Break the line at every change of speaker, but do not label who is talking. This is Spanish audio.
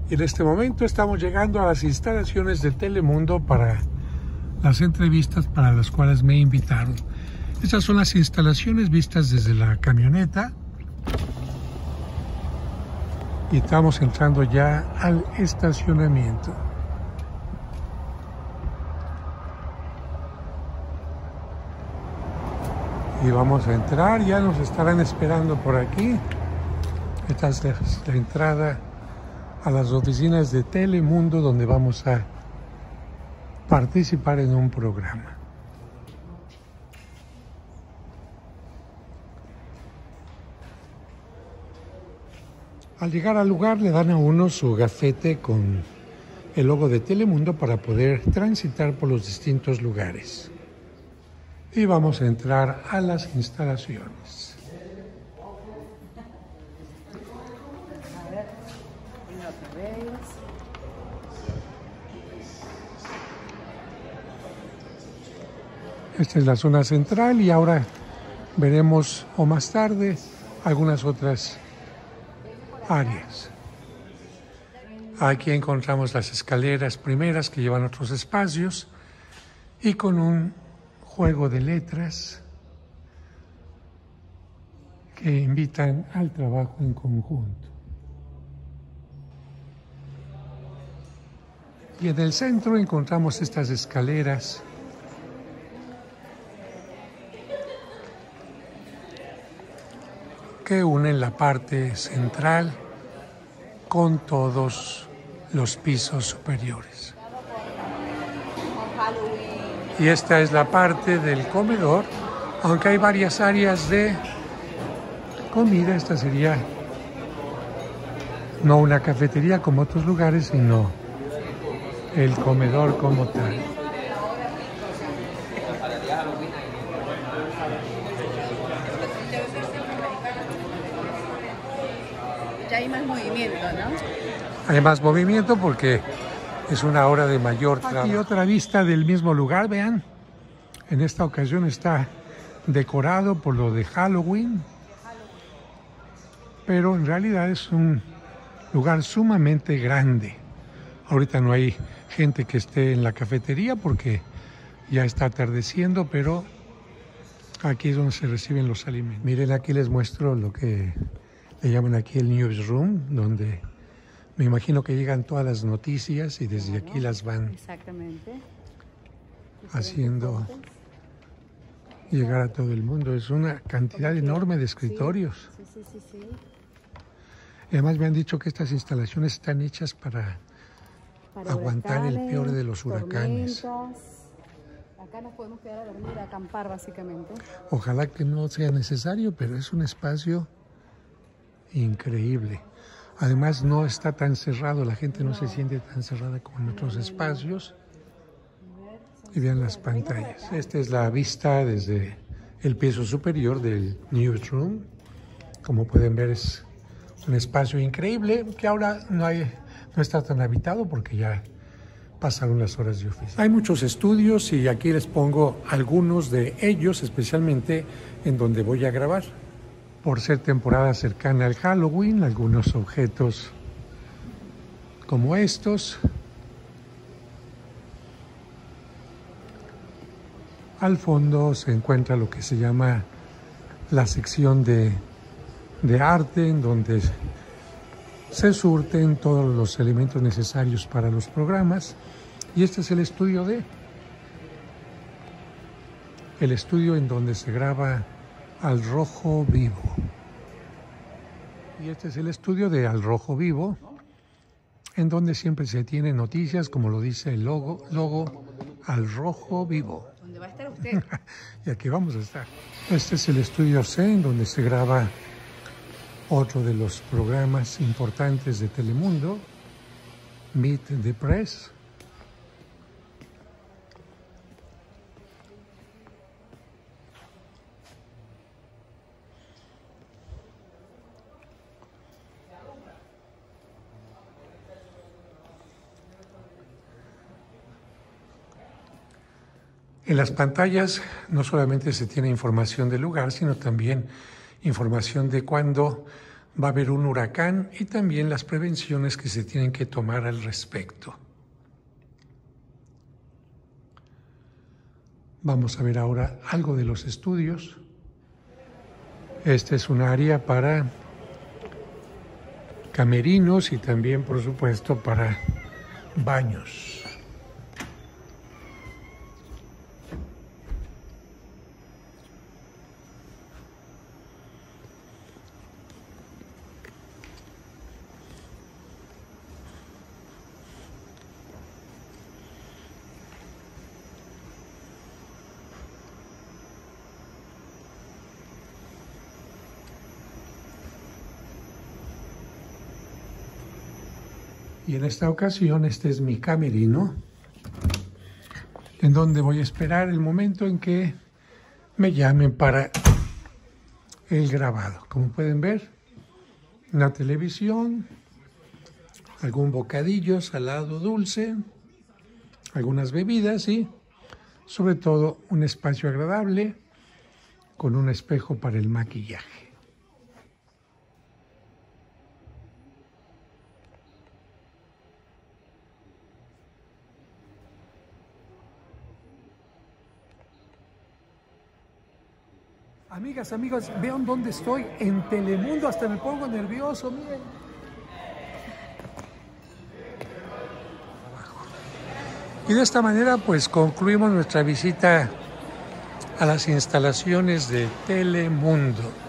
Y en este momento estamos llegando a las instalaciones de Telemundo para las entrevistas para las cuales me invitaron. Estas son las instalaciones vistas desde la camioneta. Y estamos entrando ya al estacionamiento. Y vamos a entrar, ya nos estarán esperando por aquí. Esta es la entrada a las oficinas de Telemundo, donde vamos a participar en un programa. Al llegar al lugar le dan a uno su gafete con el logo de Telemundo para poder transitar por los distintos lugares. Y vamos a entrar a las instalaciones. Esta es la zona central y ahora veremos o más tarde algunas otras áreas. Aquí encontramos las escaleras primeras que llevan a otros espacios y con un juego de letras que invitan al trabajo en conjunto. Y en el centro encontramos estas escaleras que unen la parte central con todos los pisos superiores. Y esta es la parte del comedor, aunque hay varias áreas de comida. Esta sería no una cafetería como otros lugares, sino el comedor como tal.
Ya hay más movimiento, ¿no?
Hay más movimiento porque es una hora de mayor trabajo. Aquí otra vista del mismo lugar, vean. En esta ocasión está decorado por lo de Halloween, pero en realidad es un lugar sumamente grande. Ahorita no hay gente que esté en la cafetería porque ya está atardeciendo, pero aquí es donde se reciben los alimentos. Miren, aquí les muestro lo que le llaman aquí el newsroom, donde me imagino que llegan todas las noticias y desde aquí las van haciendo llegar a todo el mundo. Es una cantidad enorme de escritorios.
Sí.
Además me han dicho que estas instalaciones están hechas para aguantar el peor de los huracanes.
Acá nos podemos quedar a dormir, a acampar básicamente.
Ojalá que no sea necesario, pero es un espacio increíble. Además no está tan cerrado, la gente no se siente tan cerrada como en otros espacios. Y vean las pantallas. Esta es la vista desde el piso superior del newsroom. Como pueden ver, es un espacio increíble que ahora no está tan habitado porque ya pasaron las horas de oficina. Hay muchos estudios y aquí les pongo algunos de ellos, especialmente en donde voy a grabar. Por ser temporada cercana al Halloween, algunos objetos como estos. Al fondo se encuentra lo que se llama la sección de arte, en donde se surten todos los elementos necesarios para los programas. Y este es el estudio en donde se graba Al Rojo Vivo. Y este es el estudio de Al Rojo Vivo, en donde siempre se tiene noticias, como lo dice el logo Al Rojo Vivo.
¿Dónde va a estar usted?
Y aquí vamos a estar. Este es el estudio C, en donde se graba otro de los programas importantes de Telemundo, Meet the Press. En las pantallas no solamente se tiene información del lugar, sino también información de cuándo va a haber un huracán y también las prevenciones que se tienen que tomar al respecto. Vamos a ver ahora algo de los estudios. Este es un área para camerinos y también, por supuesto, para baños. Y en esta ocasión este es mi camerino, en donde voy a esperar el momento en que me llamen para el grabado. Como pueden ver, una televisión, algún bocadillo, salado, dulce, algunas bebidas y sobre todo un espacio agradable con un espejo para el maquillaje. Amigas, amigos, vean dónde estoy, en Telemundo, hasta me pongo nervioso, miren. Y de esta manera pues concluimos nuestra visita a las instalaciones de Telemundo.